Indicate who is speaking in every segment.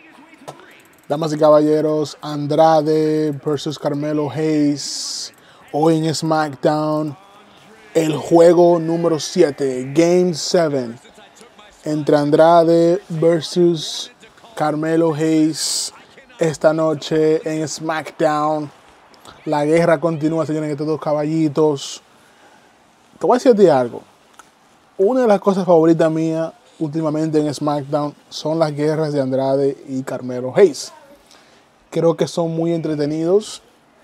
Speaker 1: Damas y caballeros, Andrade versus Carmelo Hayes. Hoy en SmackDown, el juego número 7, Game 7, entre Andrade versus Carmelo Hayes. Esta noche en SmackDown, la guerra continúa, señores, estos dos caballitos. Te voy a decirte algo. Una de las cosas favoritas mías últimamente en SmackDown son las guerras de Andrade y Carmelo Hayes. Creo que son muy entretenidos.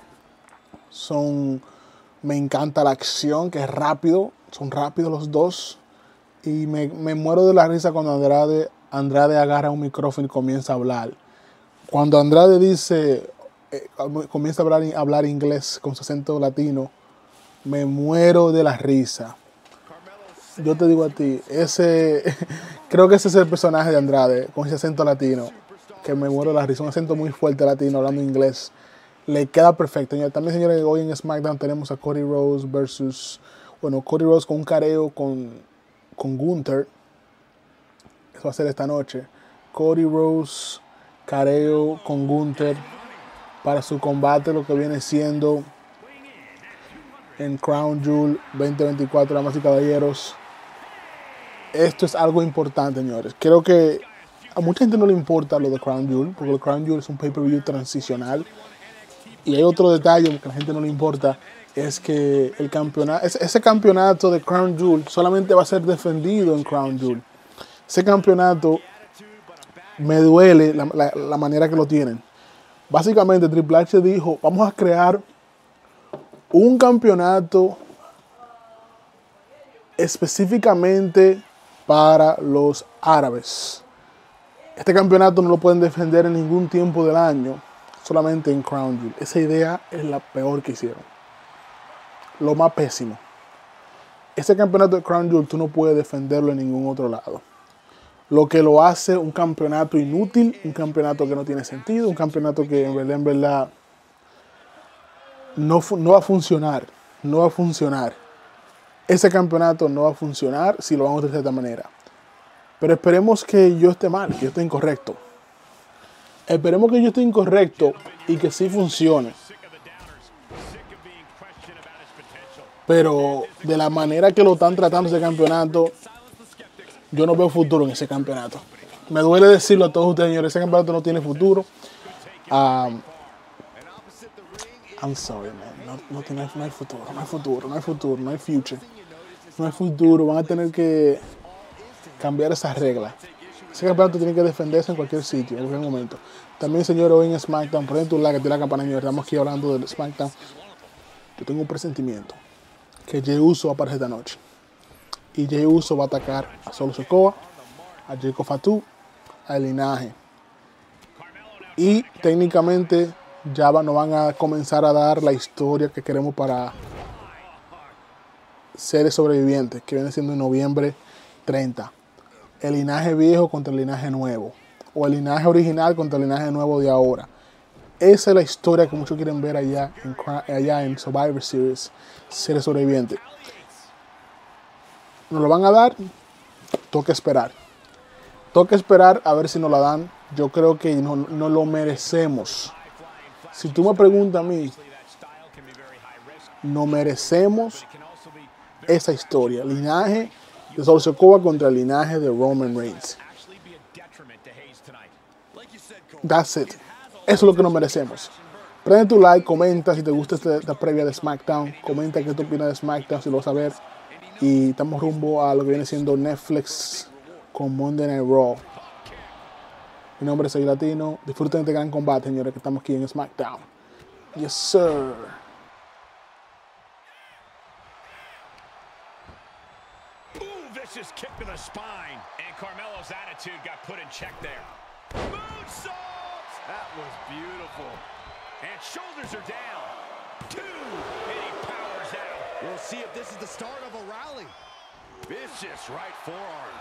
Speaker 1: Me encanta la acción, que es rápido. Son rápidos los dos. Y me muero de la risa cuando Andrade agarra un micrófono y comienza a hablar. Cuando Andrade comienza a hablar inglés con su acento latino, me muero de la risa. Yo te digo a ti, creo que ese es el personaje de Andrade, con ese acento latino, que me muero de la risa. Un acento muy fuerte latino, hablando inglés. Le queda perfecto. También, señores, hoy en SmackDown tenemos a Cody Rhodes Cody Rhodes con un careo con Gunther. Eso va a ser esta noche. Cody Rhodes, careo con Gunther para su combate, lo que viene siendo en Crown Jewel 2024, damas y caballeros. Esto es algo importante, señores. Creo que a mucha gente no le importa lo de Crown Jewel, porque el Crown Jewel es un pay-per-view transicional. Y hay otro detalle que a la gente no le importa, es que ese campeonato de Crown Jewel solamente va a ser defendido en Crown Jewel. Ese campeonato me duele la manera que lo tienen. Básicamente Triple H dijo, vamos a crear un campeonato específicamente para los árabes. Este campeonato no lo pueden defender en ningún tiempo del año, solamente en Crown Jewel. Esa idea es la peor que hicieron. Lo más pésimo. Ese campeonato de Crown Jewel tú no puedes defenderlo en ningún otro lado. Lo que lo hace un campeonato inútil, un campeonato que no tiene sentido, un campeonato que en verdad no va a funcionar. No va a funcionar. Ese campeonato no va a funcionar si lo vamos a hacer de esta manera. Pero esperemos que yo esté mal, que yo esté incorrecto. Esperemos que yo esté incorrecto y que sí funcione. Pero de la manera que lo están tratando ese campeonato, yo no veo futuro en ese campeonato. Me duele decirlo a todos ustedes, señores, ese campeonato no tiene futuro. I'm sorry, man. No hay futuro, no hay futuro, no hay futuro, no hay future. No hay futuro, van a tener que cambiar esas reglas. Ese campeonato tiene que defenderse en cualquier sitio, en cualquier momento. También, señores, hoy en SmackDown, ponen tu like, activa la campana, señores. Estamos aquí hablando del SmackDown. Yo tengo un presentimiento que Jey Uso va a aparecer esta noche. Y Jey Uso va a atacar a Solo Sikoa, a Jacob Fatu, a Linaje. Y técnicamente ya nos van a comenzar a dar la historia que queremos para seres sobrevivientes, que viene siendo en noviembre 30. El linaje viejo contra el linaje nuevo, o el linaje original contra el linaje nuevo de ahora. Esa es la historia que muchos quieren ver allá en Survivor Series, seres sobrevivientes. Nos lo van a dar, toca esperar. Toca esperar a ver si nos la dan. Yo creo que no lo merecemos. Si tú me preguntas a mí, no merecemos esa historia. Linaje de Solo Sikoa contra el linaje de Roman Reigns. That's it. Eso es lo que nos merecemos. Prende tu like, comenta si te gusta esta previa de SmackDown. Comenta qué tú opinas de SmackDown, si lo vas a ver. Y estamos rumbo a lo que viene siendo Netflix con Monday Night Raw. Mi nombre es Soy Latino. Disfruten de este gran combate, señores, que estamos aquí en SmackDown. Yes, sir.
Speaker 2: Vicious kick to the spine, and Carmelo's attitude got put in check there. Moonsault! That was beautiful. And shoulders are down. 2, and he powers out.
Speaker 3: We'll see if this is the start of a rally.
Speaker 2: Vicious right forearm.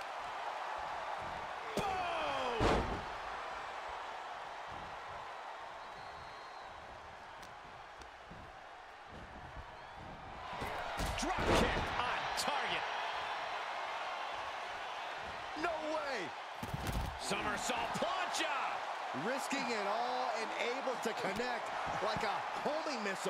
Speaker 2: Boom! Drop kick on target. No way! Somersault plancha!
Speaker 3: risking it all and able to connect like a homing missile.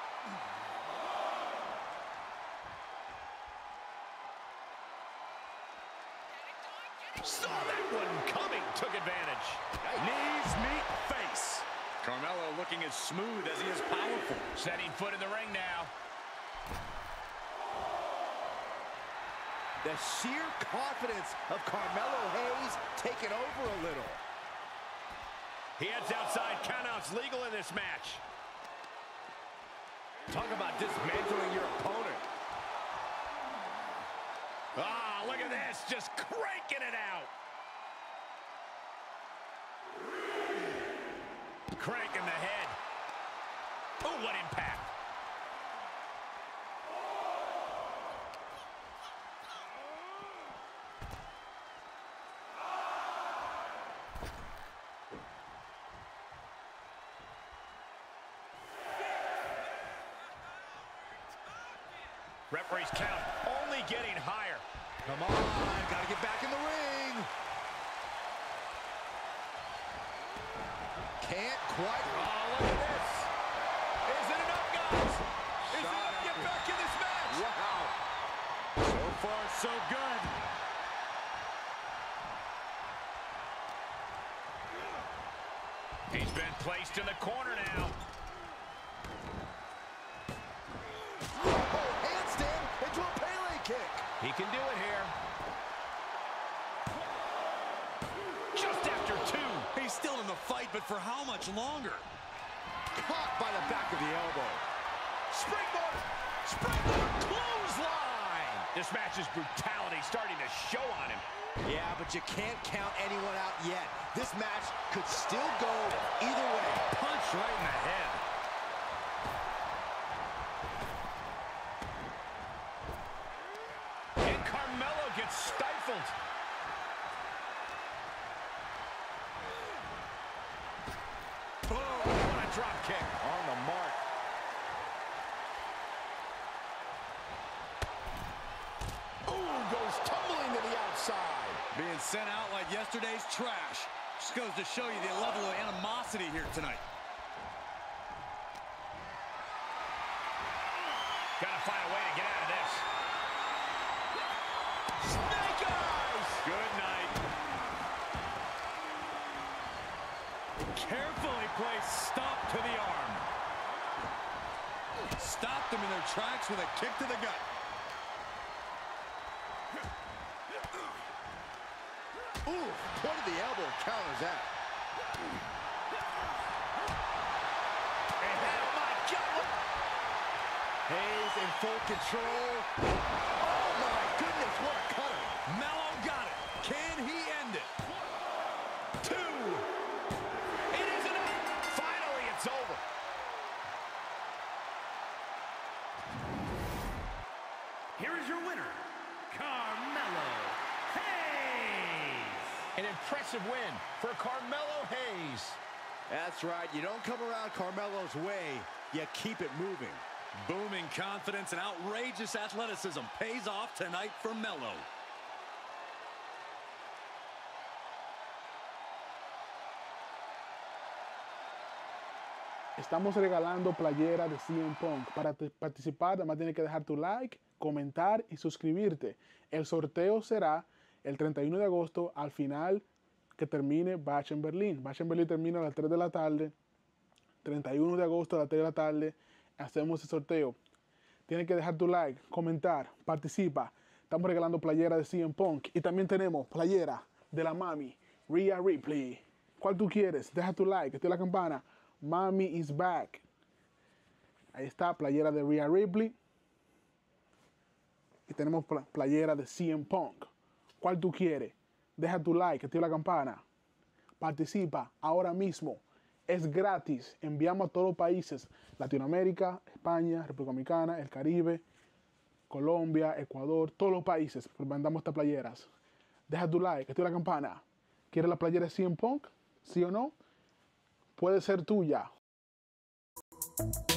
Speaker 2: Saw that one coming, took advantage. Knees meet face. Carmelo looking as smooth as he is powerful. Setting foot in the ring now.
Speaker 3: The sheer confidence of Carmelo Hayes taking over a little.
Speaker 2: He heads outside. Countouts legal in this match.
Speaker 3: Talk about dismantling your opponent.
Speaker 2: Ah, look at this. Just cranking it out. Cranking the head. Oh, what impact. Referee's count only getting higher.
Speaker 3: Come on, gotta get back in the ring. Can't quite.
Speaker 2: Oh, look at this. Is it enough, guys? Is it enough to get back in this match?
Speaker 3: Wow.
Speaker 2: So far, so good. He's been placed in the corner now.
Speaker 3: Oh, handstand into a Pele kick.
Speaker 2: He can do it here. Just after two.
Speaker 4: He's still in the fight, but for how much longer?
Speaker 3: Caught by the back of the elbow.
Speaker 2: Springboard! Springboard clothesline! This match's brutality starting to show on him.
Speaker 3: Yeah, but you can't count anyone out yet. This match could still go either way.
Speaker 2: Punch right in the head. And Carmelo gets stifled. Oh, what a drop kick.
Speaker 3: On the mark.
Speaker 2: Ooh, goes tumbling to the outside.
Speaker 4: Being sent out like yesterday's trash. Just goes to show you the level of animosity here tonight.
Speaker 2: Gotta find a way to get out of this. Snake eyes! Good night.
Speaker 4: Carefully placed stop to the arm. Stopped them in their tracks with a kick to the gut.
Speaker 3: Ooh, point of the elbow counters that.
Speaker 2: And oh my God!
Speaker 3: Hayes in full control. Oh my goodness, what a cutter.
Speaker 4: Melo got it. Can he end it?
Speaker 2: Two. It is enough. Finally, it's over.
Speaker 5: Here is your winner, Carmelo Hayes.
Speaker 2: An impressive win for Carmelo Hayes.
Speaker 3: That's right, you don't come around Carmelo's way, you keep it moving.
Speaker 4: Booming confidence and outrageous athleticism pays off tonight for Melo.
Speaker 1: Estamos regalando playera de CM Punk. Para participar, además tienes que dejar tu like, comentar y suscribirte. El sorteo será el 31 de agosto al final que termine Bash en Berlín. Bash en Berlín termina a las 3 de la tarde. 31 de agosto a las 3 de la tarde hacemos el sorteo. Tienes que dejar tu like, comentar, participa. Estamos regalando playera de CM Punk. Y también tenemos playera de la mami, Rhea Ripley. ¿Cuál tú quieres? Deja tu like, activa la campana. Mommy is back. Ahí está, playera de Rhea Ripley. Y tenemos playera de CM Punk. ¿Cuál tú quieres? Deja tu like, activa la campana. Participa ahora mismo. Es gratis. Enviamos a todos los países. Latinoamérica, España, República Dominicana, el Caribe, Colombia, Ecuador. Todos los países mandamos estas playeras. Deja tu like, activa la campana. ¿Quieres la playera de CM Punk? ¿Sí o no? Puede ser tuya.